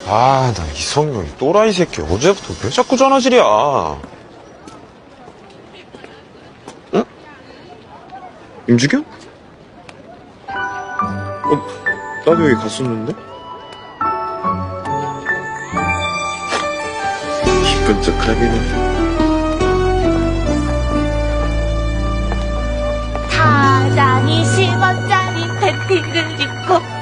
아, 나 이성경이 또라이 새끼 어제부터 왜 자꾸 전화질이야? 응? 임주경? 나도 여기 갔었는데? 이쁜 척하기는. 사장이 10원짜리 팬티를 입고